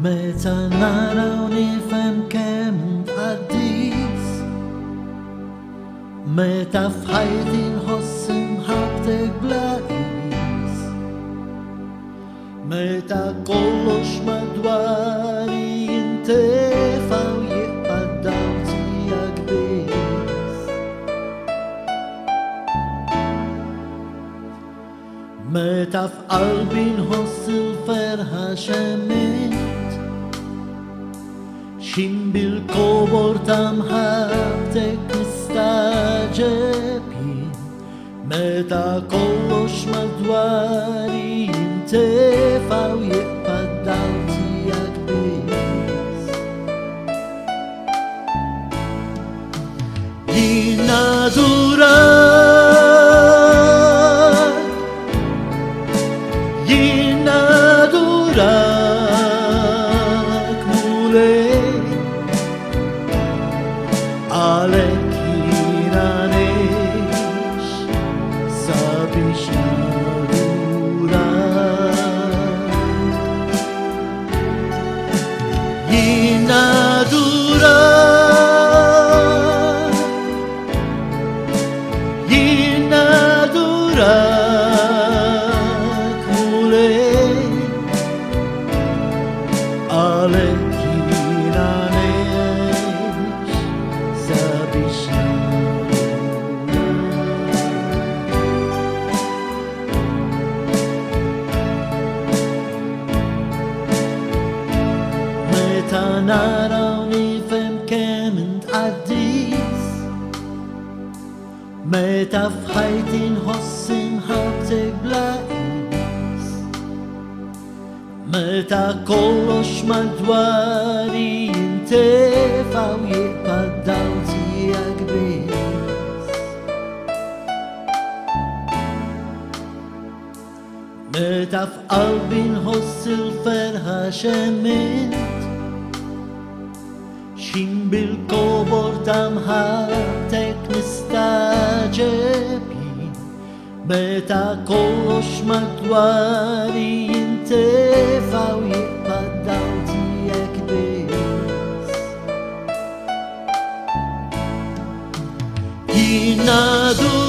Meta naraw ni fem kemt addis Meta fħajtin ħossim ħabtek blaqis Meta kollox madwari jintefa u jibqaddaw tijak bis Meta f'qalbi nħoss il-ferħa xemmit Xim bil-kobor tamħabtek nistaġeb jien Meta kollox madwari jintefa u jibqaddaw tijak bis Jina durak Jina durak mulej Għalek jina nex sabiex nadurak Jina durak Jina durak mulej Għalek jina nex sabiex Meta naraw nifhem kemm intqaddis Meta f'ħajti nħoss inħabtek blaqis Meta kollox madwari jintefa u jibqaddaw tijak bis Meta f'qalbi nħoss il-ferħa xemmit Xim bil-kobor tamħabtek nistaġeb jien Meta kollox madwari jintefa u jibqaddaw tijak bis Jina